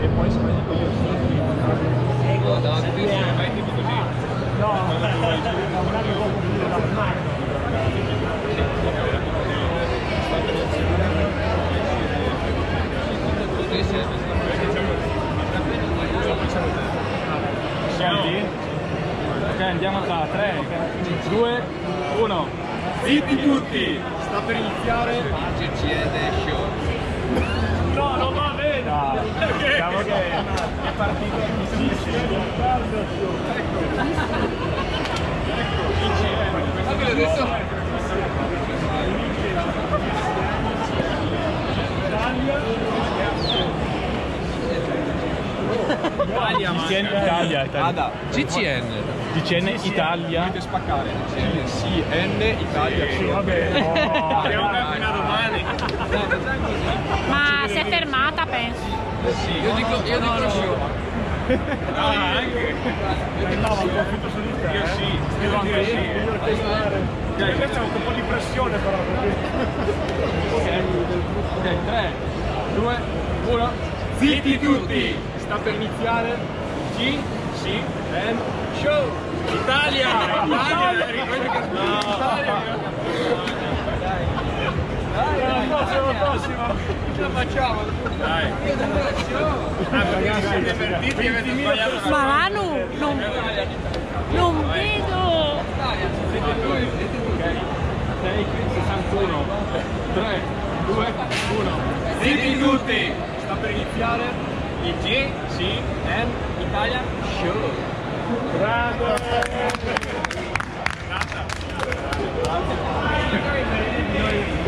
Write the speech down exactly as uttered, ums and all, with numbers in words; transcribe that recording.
e poi se vai di quelli oscuri. No, davanti a te, vai tipo così. No, un anno dopo dire da ormai. Ok, andiamo da tre, due, uno. Zitti tutti! Sta per iniziare G C N Show. No, non va bene! No, diciamo che è partito Ecco! Ecco! Anche adesso. Italia, G C N Italia, Italia. G C N. G C N Italia. Dovete spaccare. C N Italia. Sì, va bene. Abbiamo una domani. Ma si è fermata, penso. Sì, io dico, io dico show. Ah, anche. No, ma profitto su di te. Io sì. Io anche sì. Questo c'è un po' di pressione però. Ok, tre, due, uno. Zitti tutti! Sta per iniziare G C N Show! Italia! Italia! Ricordi che Italia! Dai, la prossima, la prossima! Ce la facciamo! Dai! Ah, perché siete avvertiti e avete sbagliato! Ma Manu, non, non vedo. sei, sessantuno. tre, due, uno. Zitti tutti! Sta per iniziare il G C N Italia Show! Bravo! Grazie!